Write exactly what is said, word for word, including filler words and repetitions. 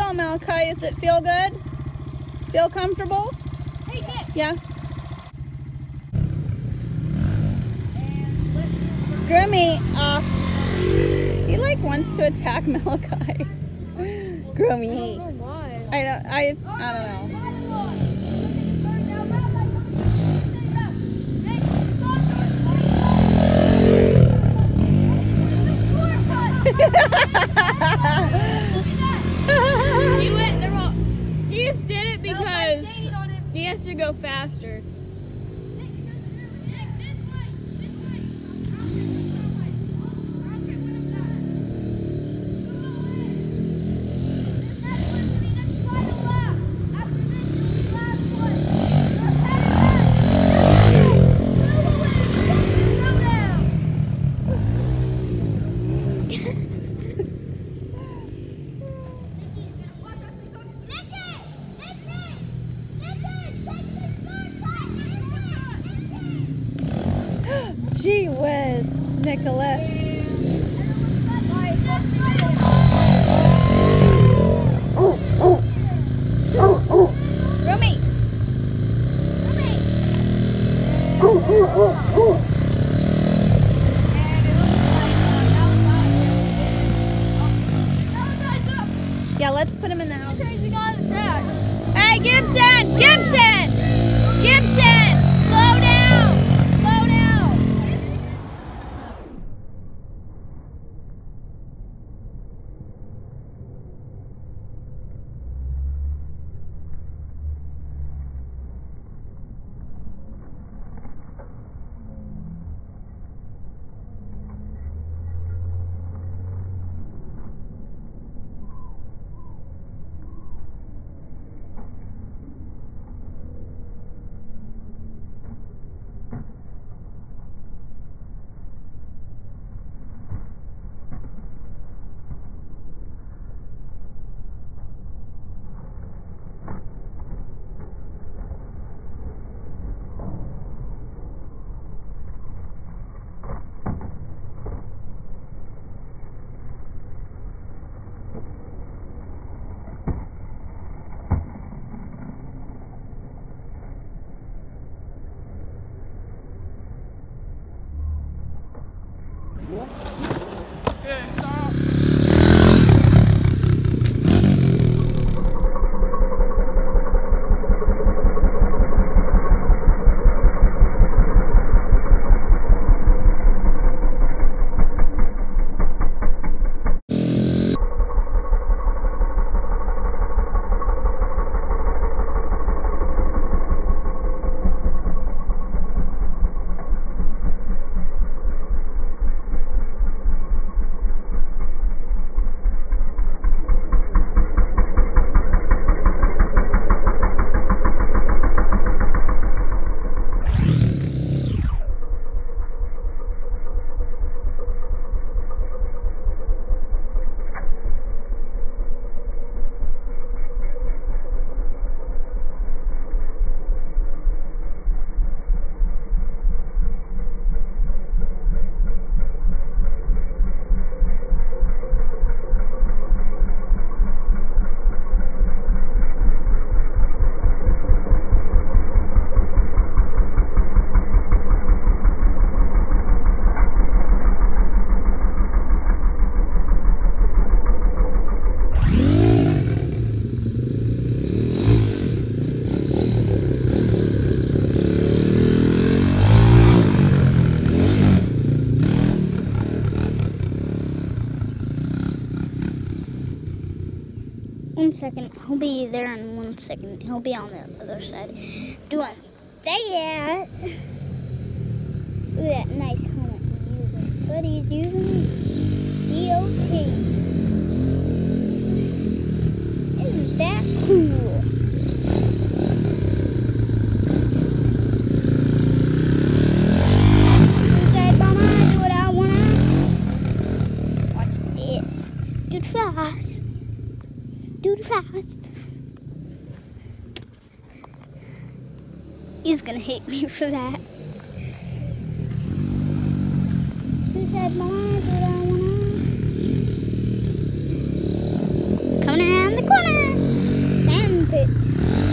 go, Malachi. Does it feel good? Feel comfortable? Hey, Nick. Yeah. Groomy off. He like wants to attack Malachi. Groomy. I don't know why. I don't. I. I don't know. He went the wrong. He just did it because he has to go faster. Gee whiz, Nicholas. Rumi. Yeah, let's put him in the house. Hey, Gibson! Gibson! Gibson! Slow down! Slow down! Yeah, stop. One second. He'll be there in one second. He'll be on the other side. Doing that. Look at that nice helmet he's using. But he's using D O T. Isn't that cool? Okay, Mama, do what I wanna. Watch this. Dude, fast. Dude, fast. He's gonna hate me for that. Who said, Mama, do what I wanna? Coming around the corner. pit.